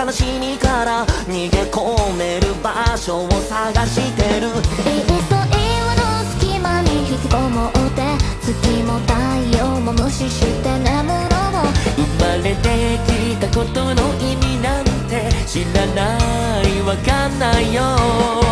悲しみから逃げ込める場所を探してる。 いっそ岩の隙間に引きこもって月も太陽も無視して眠ろう。 生まれてきたことの意味なんて知らないわかんないよ。